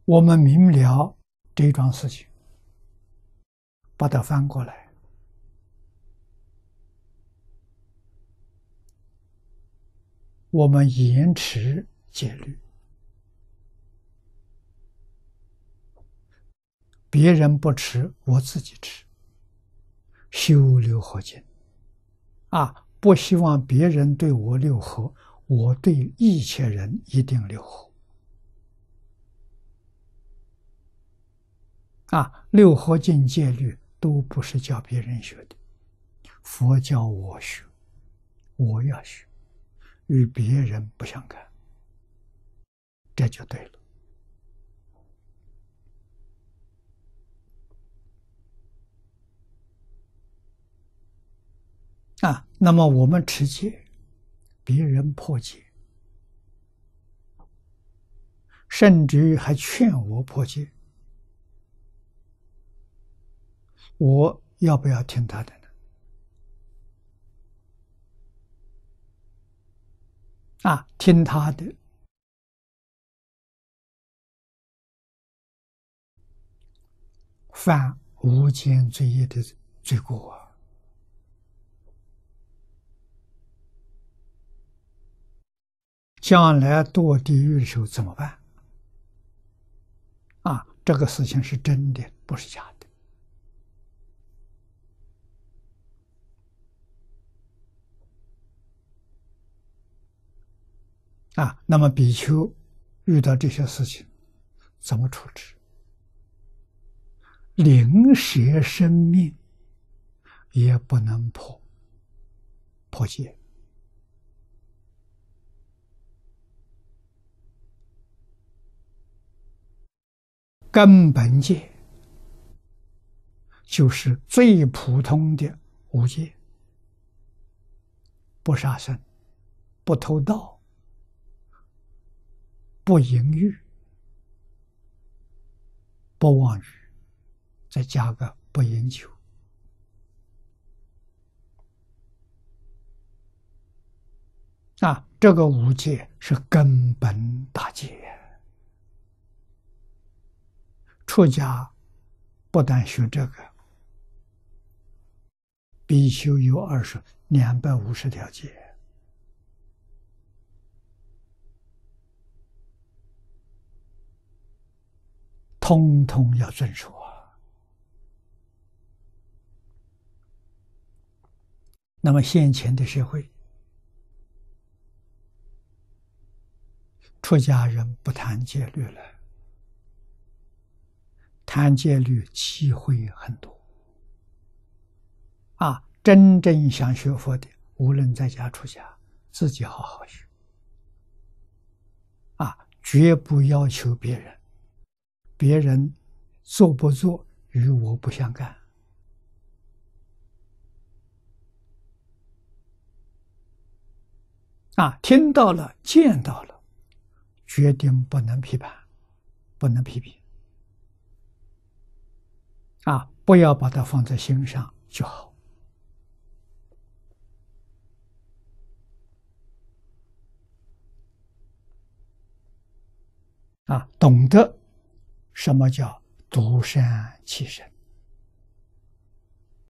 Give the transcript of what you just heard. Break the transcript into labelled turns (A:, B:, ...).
A: 我们明了这桩事情，把它翻过来，我们延迟戒律，别人不吃，我自己吃，修六合敬不希望别人对我六合，我对一切人一定六合六合敬戒律都不是教别人学的，佛教我学，我要学，与别人不相干，这就对了那么我们持戒，别人破戒，甚至于还劝我破戒，我要不要听他的呢？听他的，犯无间罪业的罪过将来堕地狱的时候怎么办？这个事情是真的，不是假的。那么比丘遇到这些事情怎么处置？灵舍生命也不能破戒。根本戒就是最普通的五戒：不杀生，不偷盗，不淫欲，不妄语，再加个不饮酒。这个五戒是根本大戒。出家不但学这个，比丘有250条戒，通通要遵守那么现前的社会，出家人不谈戒律了，谈戒律机会很多真正想学佛的，无论在家出家，自己好好学绝不要求别人，别人做不做与我不相干听到了，见到了，决定不能批判，不能批评不要把它放在心上就好懂得什么叫独善其身